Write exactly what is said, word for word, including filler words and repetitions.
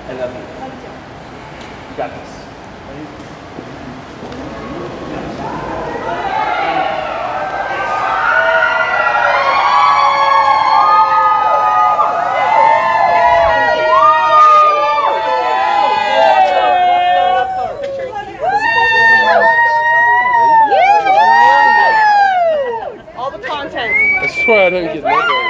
And then you got this. All the content. I swear I didn't get that.